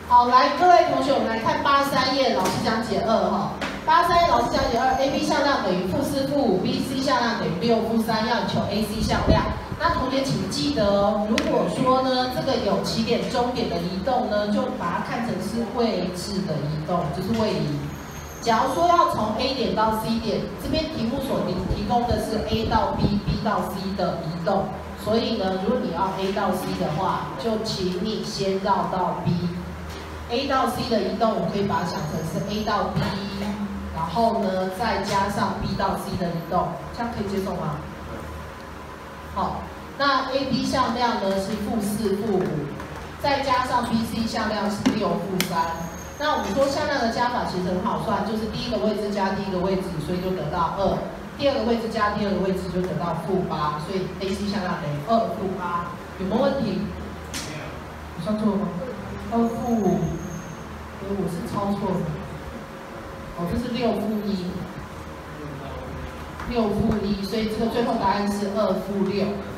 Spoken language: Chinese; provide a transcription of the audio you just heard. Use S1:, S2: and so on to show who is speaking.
S1: 好，来，各位同学，我们来看83页，老师讲解2哈。83页老师讲解2 ，AB 向量等于-4-5 ，BC 向量等于6-3，要求 AC 向量。那同学请记得哦，如果说呢这个有起点、终点的移动呢，就把它看成是位置的移动，就是位移。假如说要从 A 点到 C 点，这边题目所提供的是 A 到 B、B 到 C 的移动，所以呢，如果你要 A 到 C 的话，就请你先绕到 B。A 到 C 的移动，我可以把它想成是 A 到 B， 然后呢再加上 B 到 C 的移动，这样可以接受吗？好，那 AB 向量呢是-4、-5，再加上 BC 向量是6-3。那我们说向量的加法其实很好算，就是第一个位置加第一个位置，所以就得到2；第二个位置加第二个位置就得到-8，所以 AC 向量等于2-8。有没有问题？你算错了吗？2-5，我是抄错了。哦，这是6-1，6-1，所以这个最后答案是2-6。